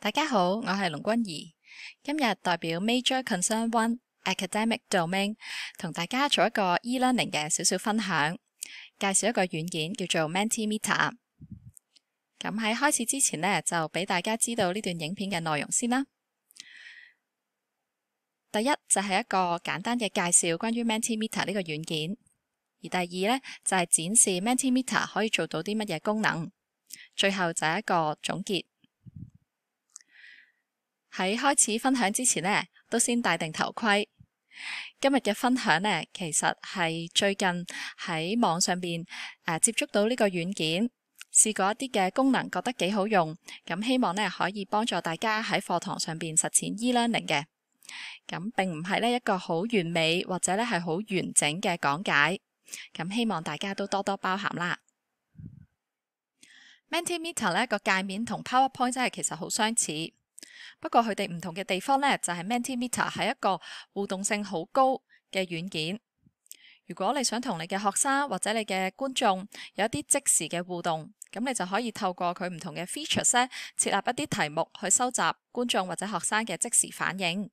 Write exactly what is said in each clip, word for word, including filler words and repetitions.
大家好，我係龍君怡，今日代表 Major Concern One Academic Domain 同大家做一個 e-learning 嘅少少分享，介紹一個軟件叫做 Mentimeter。咁喺開始之前呢，就俾大家知道呢段影片嘅內容先啦。第一就係一個簡單嘅介紹關於 Mentimeter 呢個軟件，而第二呢，就係展示 Mentimeter 可以做到啲乜嘢功能，最後就係一個總結。喺開始分享之前呢，都先戴定頭盔。今日嘅分享呢，其實係最近喺網上邊誒、呃、接觸到呢個軟件，試過一啲嘅功能，覺得幾好用，咁希望呢可以幫助大家喺課堂上邊實踐 e-learning 嘅。咁並唔係呢一個好完美或者呢係好完整嘅講解，咁希望大家都多多包涵啦。Mentimeter 呢個界面同 PowerPoint 真係其實好相似。不過佢哋唔同嘅地方呢，就係 Mentimeter 係一個互動性好高嘅軟件。如果你想同你嘅學生或者你嘅觀眾有一啲即時嘅互動，咁你就可以透過佢唔同嘅 features 呢，設立一啲題目去收集觀眾或者學生嘅即時反應。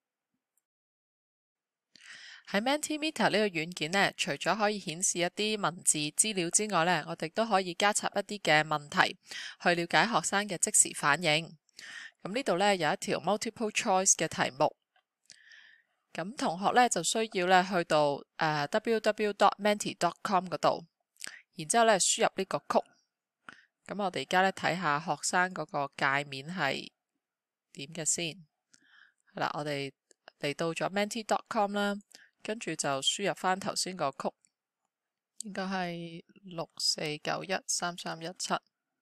喺 Mentimeter 呢個軟件呢，除咗可以顯示一啲文字資料之外呢，我哋都可以加插一啲嘅問題去了解學生嘅即時反應。咁呢度呢，有一條 multiple choice 嘅題目，咁同學呢，就需要呢去到誒、uh, w w w dot menti dot com 嗰度，然之後呢輸入呢個曲。咁我哋而家呢睇下學生嗰個界面係點嘅先。係啦，我哋嚟到咗 menti dot com 啦，跟住就輸入翻頭先個曲，應該係六四九一三三一七。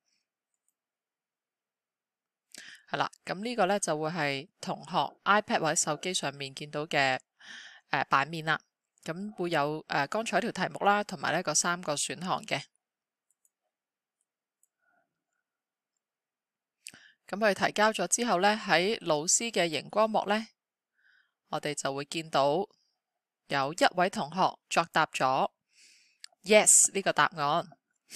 係啦，咁呢個呢就會係同學 iPad 或者手機上面見到嘅誒、呃、版面啦。咁會有誒、呃、剛才條題目啦，同埋呢個三個選項嘅。咁佢提交咗之後呢，喺老師嘅熒光幕呢，我哋就會見到有一位同學作答咗 Yes 呢個答案。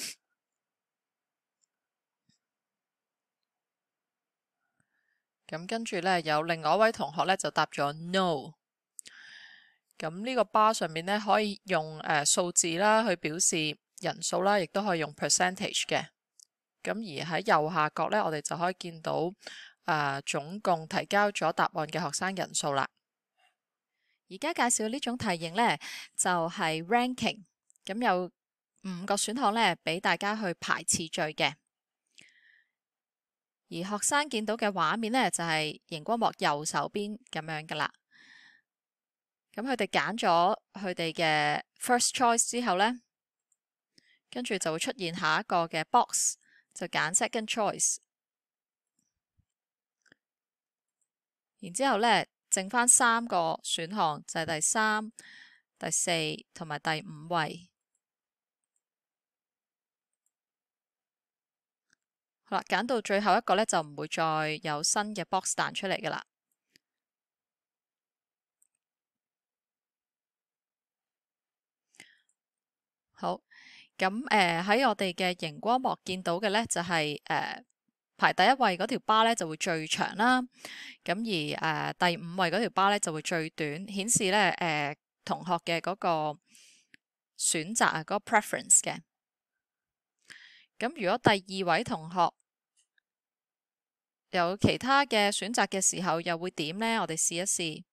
咁跟住呢，有另外一位同學呢就答咗 No。咁呢個 bar 上面呢，可以用誒、呃、數字啦去表示人數啦，亦都可以用 percentage 嘅。咁而喺右下角呢，我哋就可以見到誒、呃、總共提交咗答案嘅學生人數啦。 而家介紹呢種題型呢，就係、是、ranking。咁有五個選項呢，俾大家去排次序嘅。而學生見到嘅畫面呢，就係、是、熒光幕右手邊咁樣噶啦。咁佢哋揀咗佢哋嘅 first choice 之後呢，跟住就會出現下一個嘅 box， 就揀 second choice。然之後呢，剩翻三個選項，就係、是、第三、第四同埋第五位。好啦，揀到最後一個呢，就唔會再有新嘅 box 彈出嚟噶啦。好，咁誒喺我哋嘅熒光幕見到嘅呢，就係、是、誒、呃、排第一位嗰條 bar 呢就會最長啦。咁而誒、呃、第五位嗰條 bar 呢就會最短，顯示呢誒、呃、同學嘅嗰個選擇啊，嗰、那個 preference 嘅。咁如果第二位同學有其他嘅選擇嘅時候，又會點呢？我哋試一試。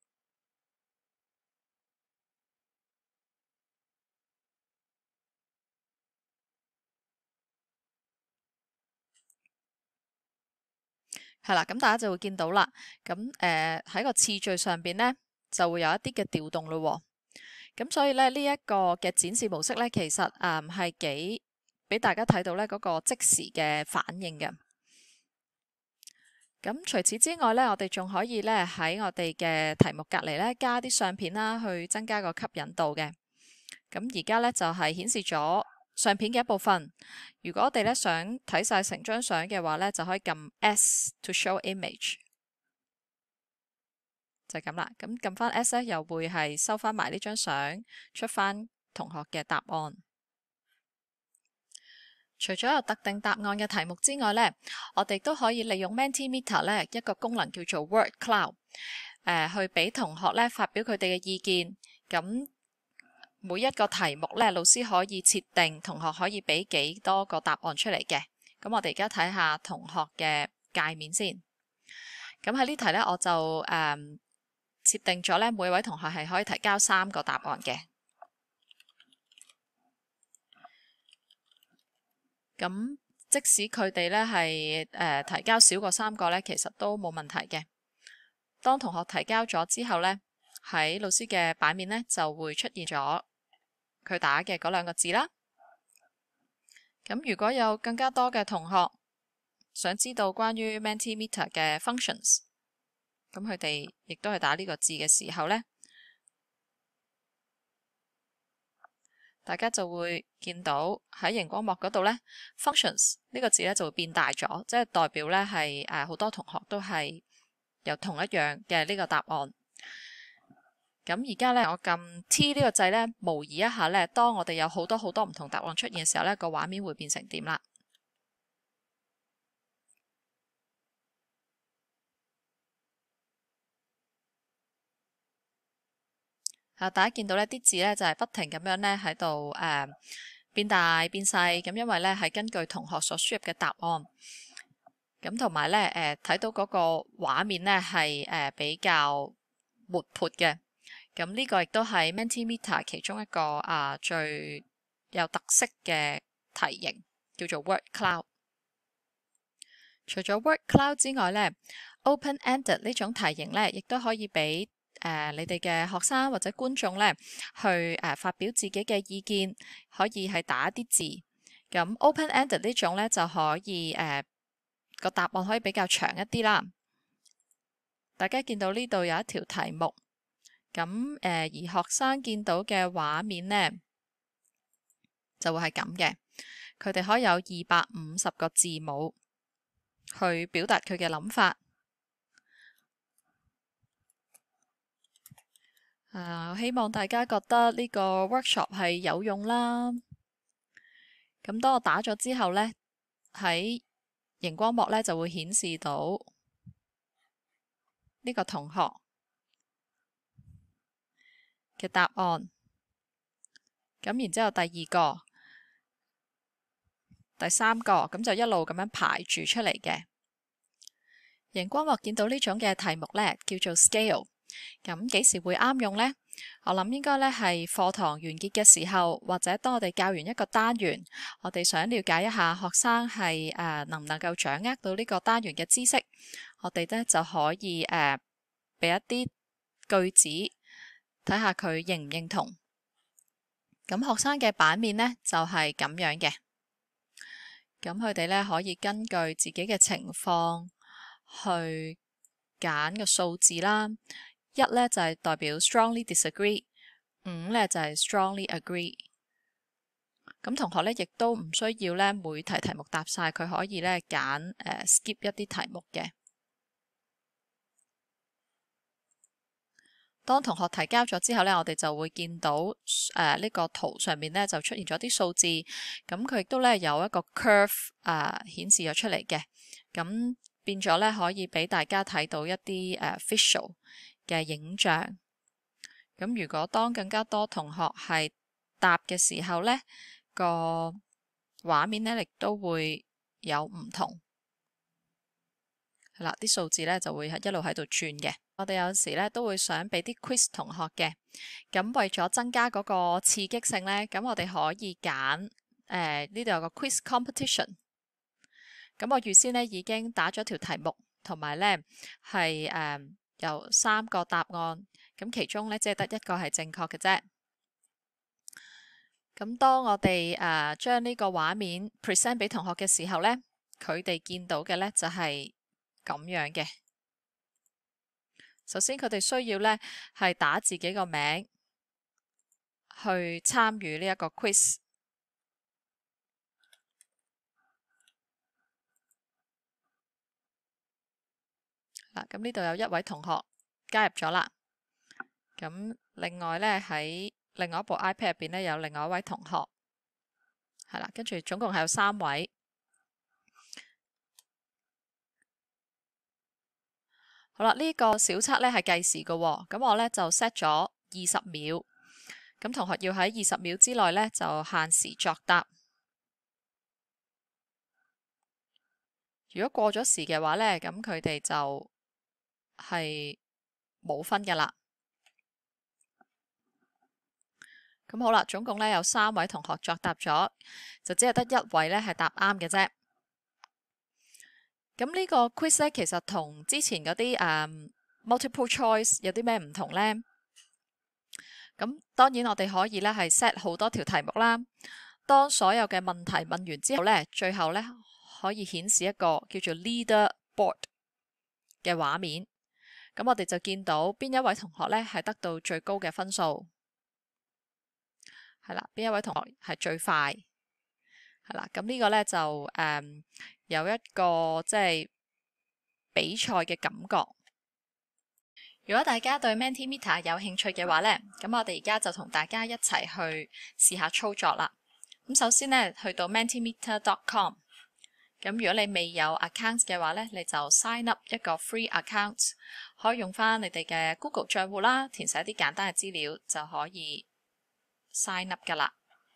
係啦，咁大家就會見到啦。咁誒喺個次序上邊呢，就會有一啲嘅調動咯。咁所以咧，呢、這、一個嘅展示模式呢，其實誒係幾俾大家睇到呢嗰個即時嘅反應嘅。咁除此之外呢，我哋仲可以呢喺我哋嘅題目隔離呢加啲相片啦，去增加個吸引度嘅。咁而家呢，就係、是、顯示咗相片嘅一部分。如果我哋呢想睇晒成張相嘅話呢，就可以撳 S to show image， 就係咁啦。咁撳翻 S 呢，又會係收翻埋呢張相，出翻同學嘅答案。 除咗有特定答案嘅題目之外呢，我哋都可以利用 Mentimeter 呢一個功能叫做 Word Cloud，呃、去俾同學呢發表佢哋嘅意見。咁每一個題目呢，老師可以設定同學可以俾幾多個答案出嚟嘅。咁我哋而家睇下同學嘅界面先。咁喺呢題呢，我就誒、呃、設定咗呢每位同學係可以提交三個答案嘅。咁即使佢哋咧係誒提交少過三個咧，其實都冇問題嘅。當同學提交咗之後咧，喺老師嘅版面咧就會出現咗佢打嘅嗰兩個字啦。咁如果有更加多嘅同學想知道關於 Mentimeter 嘅 functions，咁佢哋亦都係打呢個字嘅時候咧，大家就會見到喺熒光幕嗰度呢 functions 呢個字呢就會變大咗，即係代表呢係誒好多同學都係有同一樣嘅呢個答案。咁而家呢，我撳 T 呢個掣呢，模擬一下呢，當我哋有好多好多唔同答案出現嘅時候呢，個畫面會變成點啦？啊！大家見到呢啲字呢，就係不停咁樣呢喺度誒變大變細，咁因為呢係根據同學所輸入嘅答案，咁同埋呢誒睇到嗰個畫面呢係誒比較活潑嘅，咁呢個亦都係 Mentimeter 其中一個啊最有特色嘅題型，叫做 Word Cloud。除咗 Word Cloud 之外呢 Open-ended 呢種題型呢，亦都可以俾誒、呃，你哋嘅學生或者觀眾咧，去誒、呃、發表自己嘅意見，可以係打啲字。咁 open-ended 呢種咧就可以誒個、呃、答案可以比較長一啲啦。大家見到呢度有一條題目，咁誒、呃、而學生見到嘅畫面咧就會係咁嘅，佢哋可以有二百五十個字母去表達佢嘅諗法。Uh, 希望大家覺得呢個 workshop 係有用啦。咁當我打咗之後呢，喺熒光幕呢就會顯示到呢個同學嘅答案。咁然之後第二個、第三個，咁就一路咁樣排住出嚟嘅。熒光幕見到呢種嘅題目呢，叫做 scale。咁幾時會啱用呢？我諗應該咧係課堂完結嘅時候，或者當我哋教完一個單元，我哋想了解一下學生係誒、呃、能唔能夠掌握到呢個單元嘅知識，我哋咧就可以誒俾、呃、一啲句子睇下佢認唔認同。咁學生嘅版面呢，就係、是、咁樣嘅，咁佢哋咧可以根據自己嘅情況去揀個數字啦。一咧就係代表 strongly disagree， 五咧就係 strongly agree。咁同學咧亦都唔需要咧每題題目答晒，佢可以咧揀誒 skip 一啲題目嘅。當同學提交咗之後咧，我哋就會見到誒呢、呃這個圖上面咧就出現咗啲數字，咁佢亦都咧有一個 curve 誒、呃、顯示咗出嚟嘅，咁變咗咧可以俾大家睇到一啲誒、呃、visual嘅影像。咁如果當更加多同學係答嘅時候呢，個畫面呢亦都會有唔同。係啦，啲數字呢就會係一路喺度轉嘅。我哋有時呢都會想俾啲 quiz 同學嘅，咁為咗增加嗰個刺激性呢，咁我哋可以揀誒呢度有個 quiz competition。咁我預先呢已經打咗條題目，同埋呢係誒。呃有三個答案，咁其中咧只係得一個係正確嘅啫。咁當我哋誒將呢個畫面 present 俾同學嘅時候咧，佢哋見到嘅咧就係咁樣嘅。首先佢哋需要咧係打自己個名去參與呢一個 quiz。咁呢度有一位同學加入咗啦，咁另外呢，喺另外一部 iPad 入邊呢，有另外一位同學係啦，跟住總共係有三位。好啦，呢個小測咧係計時嘅喎，咁我咧就 set 咗二十秒，咁同學要喺二十秒之內咧就限時作答。如果過咗時嘅話咧，咁佢哋就係冇分㗎啦。咁好啦，總共咧有三位同學作答咗，就只係得一位咧係答啱嘅啫。咁呢個 quiz 咧，其實同之前嗰啲誒 multiple choice 有啲咩唔同呢？咁當然我哋可以咧係 set 好多條題目啦。當所有嘅問題問完之後咧，最後咧可以顯示一個叫做 leader board 嘅畫面。咁我哋就見到邊一位同學咧係得到最高嘅分數，係啦，邊一位同學係最快，係啦。咁呢個咧就誒、嗯、有一個即係比賽嘅感覺。如果大家對 Mentimeter 有興趣嘅話咧，咁我哋而家就同大家一齊去試下操作啦。咁首先咧，去到 mentimeter dot com。咁如果你未有 account 嘅話咧，你就 sign up 一個 free account， 可以用翻你哋嘅 Google 賬戶啦，填寫一啲簡單嘅資料就可以 sign up 噶啦。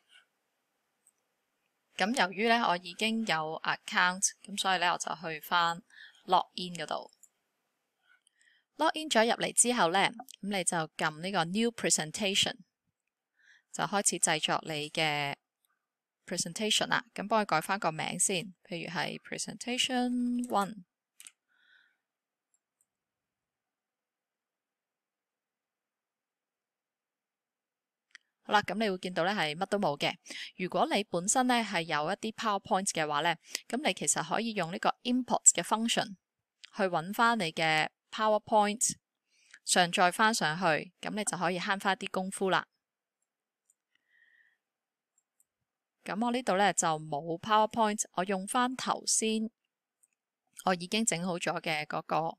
咁由於咧我已經有 account， 咁所以咧我就去翻 login 嗰度。login 咗入嚟之後咧，咁你就撳呢個 New Presentation， 就開始製作你嘅 presentation 啦。咁幫佢改翻個名先，譬如係 Presentation One。好啦，咁你會見到咧係乜都冇嘅。如果你本身咧係有一啲 PowerPoint 嘅話咧，咁你其實可以用呢個 Import 嘅 function 去揾翻你嘅 PowerPoint， 上載翻上去，咁你就可以慳翻啲功夫啦。咁我呢度咧就冇 PowerPoint， 我用翻頭先我已經整好咗嘅嗰個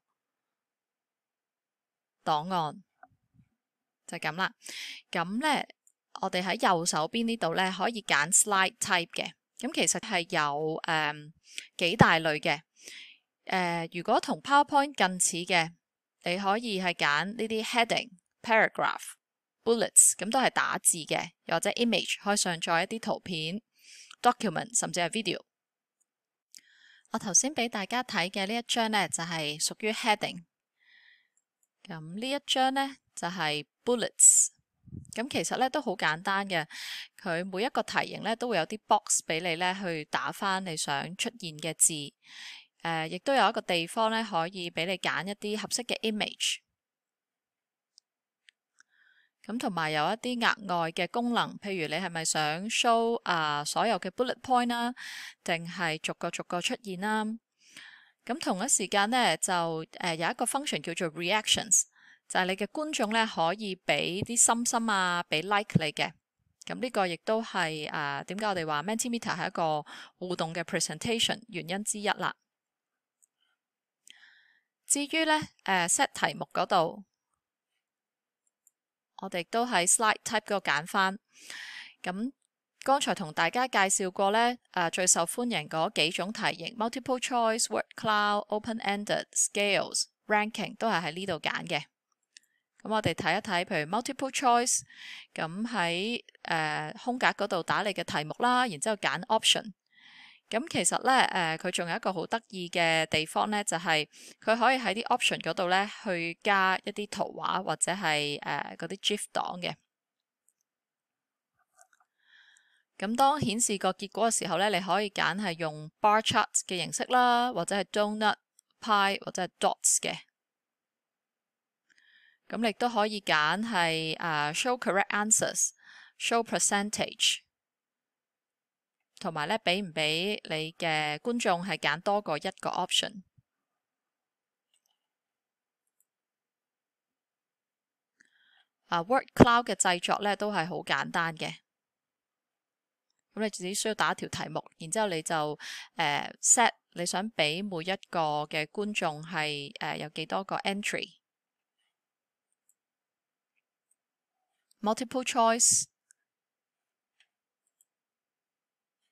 檔案，就係咁啦。咁咧，我哋喺右手邊呢度咧可以揀 Slide Type 嘅。咁其實係有誒、嗯、幾大類嘅。誒、呃，如果同 PowerPoint 近似嘅，你可以係揀呢啲 Heading、Paragraph、Bullets， 咁都係打字嘅，又或者 Image 可以上載一啲圖片、Document 甚至係 Video。我頭先俾大家睇嘅呢一張咧就係、是、屬於 Heading， 咁呢一張咧就係、是、Bullets。咁其實咧都好簡單嘅，佢每一個題型咧都會有啲 box 俾你咧去打翻你想出現嘅字，誒、呃，亦都有一個地方咧可以俾你揀一啲合適嘅 image， 咁同埋有一啲額外嘅功能，譬如你係咪想 show 啊、呃、所有嘅 bullet point 啦，定係逐個逐個出現啦？咁同一時間咧就誒、呃、有一個 function 叫做 reactions。就係你嘅觀眾咧，可以俾啲心心啊，俾 like 你嘅。咁呢個亦都係誒點解我哋話 Mentimeter 係一個互動嘅 presentation 原因之一啦。至於咧誒 set 題目嗰度，我哋都喺 slide type 嗰度揀翻。咁剛才同大家介紹過咧誒、呃、最受歡迎嗰幾種題型 multiple choice、word cloud、open-ended、scales、ranking 都係喺呢度揀嘅。咁我哋睇一睇，譬如 multiple choice， 咁喺誒空格嗰度打你嘅題目啦，然之後揀 option。咁其實咧誒，佢、呃、仲有一個好得意嘅地方咧，就係、是、佢可以喺啲 option 嗰度咧去加一啲圖畫或者係誒嗰啲 GIF 檔嘅。咁當顯示個結果嘅時候咧，你可以揀係用 bar chart 嘅形式啦，或者係 donut、pie 或者係 dots 嘅。咁亦都可以揀係誒 show correct answers、show percentage， 同埋咧俾唔俾你嘅觀眾係揀多過一個 option。啊 word cloud 嘅製作咧都係好簡單嘅。咁你只需要打一條題目，然之後你就誒、呃、set 你想俾每一個嘅觀眾係誒、呃、有幾多個 entry。multiple choice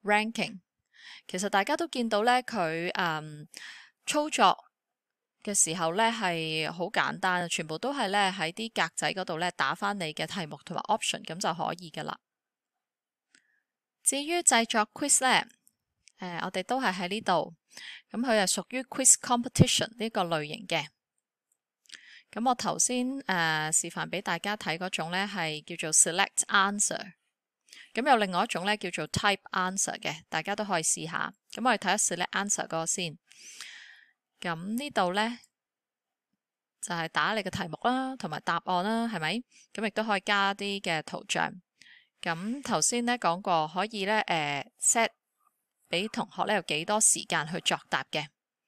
ranking。其實大家都見到咧，佢誒操作嘅時候咧係好簡單，全部都係咧喺啲格仔嗰度咧打返你嘅題目同埋 option 咁就可以噶啦。至於製作 quiz 咧，誒、呃、我哋都係喺呢度，咁佢係屬於 quiz competition 呢個類型嘅。咁我頭先誒示範俾大家睇嗰種咧係叫做 select answer， 咁有另外一種咧叫做 type answer 嘅，大家都可以試下。咁我哋睇下 select answer 嗰個先。咁呢度咧就係、是、打你嘅題目啦，同埋答案啦，係咪？咁亦都可以加啲嘅圖像。咁頭先咧講過，可以咧誒 set 俾同學咧有幾多時間去作答嘅。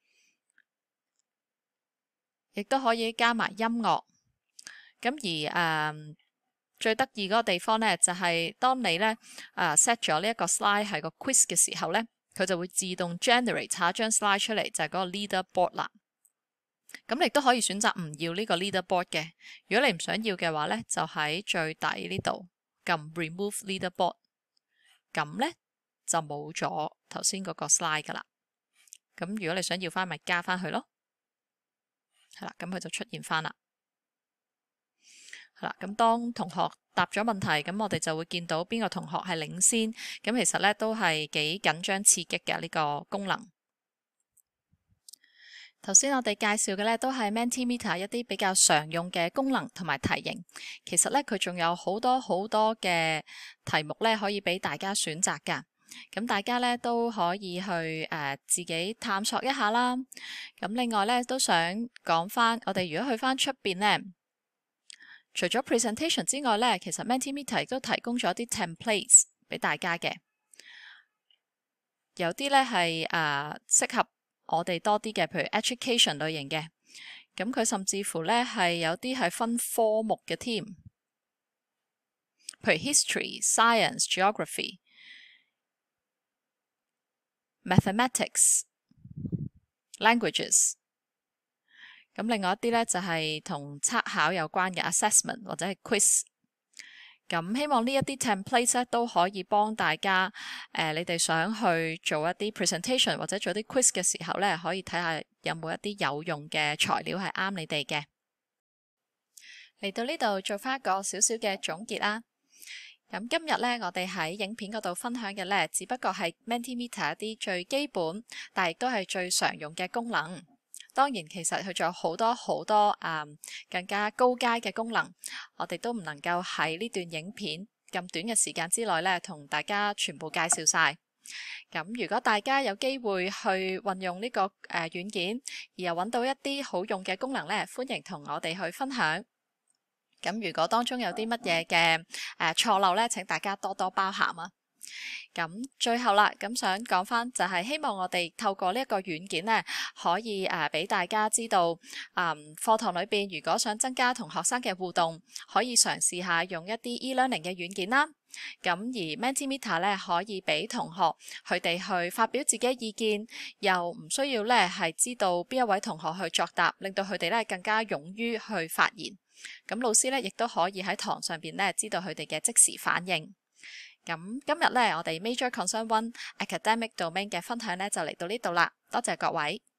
亦都可以加埋音樂，咁而誒、呃、最得意嗰個地方咧，就係、是、當你咧誒 set 咗呢一個 slide 係個 quiz 嘅時候咧，佢就會自動 generate 下一張 slide 出嚟，就係、是、嗰個 leaderboard 啦。咁你都可以選擇唔要呢個 leaderboard 嘅。如果你唔想要嘅話咧，就喺最底呢度撳 remove leaderboard， 咁咧就冇咗頭先嗰個 slide 噶啦。咁如果你想要翻，咪加翻去咯。係啦，咁佢就出現翻啦。係啦，咁當同學答咗問題，咁我哋就會見到邊個同學係領先。咁其實咧都係幾緊張刺激嘅呢個功能。頭先我哋介紹嘅咧都係 Mentimeter 一啲比較常用嘅功能同埋題型。其實咧佢仲有好多好多嘅題目咧可以俾大家選擇㗎。咁大家咧都可以去誒、呃、自己探索一下啦。咁另外咧都想講翻，我哋如果去翻出邊咧，除咗 presentation 之外咧，其實 Mentimeter 亦都提供咗啲 templates 俾大家嘅。有啲咧係誒適合我哋多啲嘅，譬如 education 類型嘅。咁佢甚至乎咧係有啲係分科目嘅添，譬如 history、science、geography、mathematics、languages。咁另外一啲咧就係同測考有關嘅 assessment 或者係 quiz。咁希望呢一啲 template 咧都可以幫大家，誒、呃、你哋想去做一啲 presentation 或者做啲 quiz 嘅時候咧，可以睇下有冇一啲有用嘅材料係啱你哋嘅。嚟到呢度做翻一個少少嘅總結啦。咁今日咧，我哋喺影片嗰度分享嘅咧，只不過係 Mentimeter 一啲最基本，但係亦都係最常用嘅功能。當然，其實佢仲有好多好多誒、嗯、更加高階嘅功能，我哋都唔能夠喺呢段影片咁短嘅時間之內咧，同大家全部介紹晒。咁如果大家有機會去運用呢、這個誒、呃、軟件，而又揾到一啲好用嘅功能咧，歡迎同我哋去分享。咁如果當中有啲乜嘢嘅誒錯漏咧，請大家多多包涵啊！咁最後啦，咁想講翻就係希望我哋透過呢一個軟件咧，可以誒俾、呃、大家知道，嗯課堂裏邊如果想增加同學生嘅互動，可以嘗試下用一啲 e-learning 嘅軟件啦。咁而 Mentimeter 咧可以俾同學佢哋去發表自己嘅意見，又唔需要咧係知道邊一位同學去作答，令到佢哋咧更加勇於去發言。咁老師咧亦都可以喺堂上邊咧知道佢哋嘅即時反應。咁今日咧，我哋 Major Concern One Academic Domain 嘅分享咧就嚟到呢度啦，多謝各位。